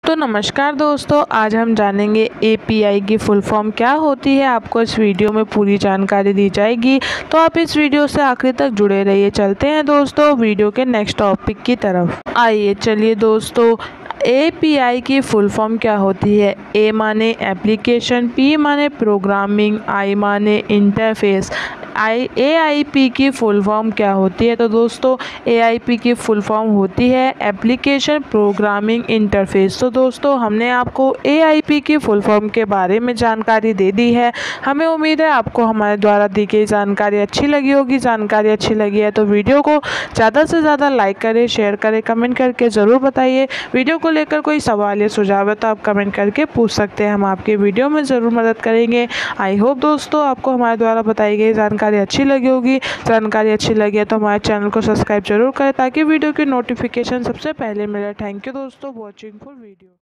तो नमस्कार दोस्तों, आज हम जानेंगे एपीआई की फुल फॉर्म क्या होती है। आपको इस वीडियो में पूरी जानकारी दी जाएगी, तो आप इस वीडियो से आखिर तक जुड़े रहिए। चलते हैं दोस्तों वीडियो के नेक्स्ट टॉपिक की तरफ। आइए चलिए दोस्तों, एपीआई की फुल फॉर्म क्या होती है। ए माने एप्लीकेशन, पी माने प्रोग्रामिंग, आई माने इंटरफेस। एआईपी की फुल फॉर्म क्या होती है। तो दोस्तों एआईपी की फुल फॉर्म होती है एप्लीकेशन प्रोग्रामिंग इंटरफेस। तो दोस्तों हमने आपको एआईपी की फुल फॉर्म के बारे में जानकारी दे दी है। हमें उम्मीद है आपको हमारे द्वारा दी गई जानकारी अच्छी लगी होगी। जानकारी अच्छी लगी है तो वीडियो को ज़्यादा से ज़्यादा लाइक करें, शेयर करें, कमेंट करके ज़रूर बताइए। वीडियो को लेकर कोई सवाल या सुझाव है तो आप कमेंट करके पूछ सकते हैं, हम आपके वीडियो में ज़रूर मदद करेंगे। आई होप दोस्तों आपको हमारे द्वारा बताई गई जानकारी अच्छी लगी होगी। जानकारी अच्छी लगी है तो हमारे चैनल को सब्सक्राइब जरूर करें ताकि वीडियो की नोटिफिकेशन सबसे पहले मिले। थैंक यू दोस्तों वॉचिंग फॉर वीडियो।